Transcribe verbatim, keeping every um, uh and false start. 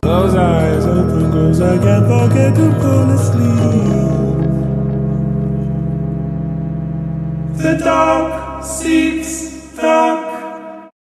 Close eyes, open, close, I can't forget to fall asleep. The dark seeps dark.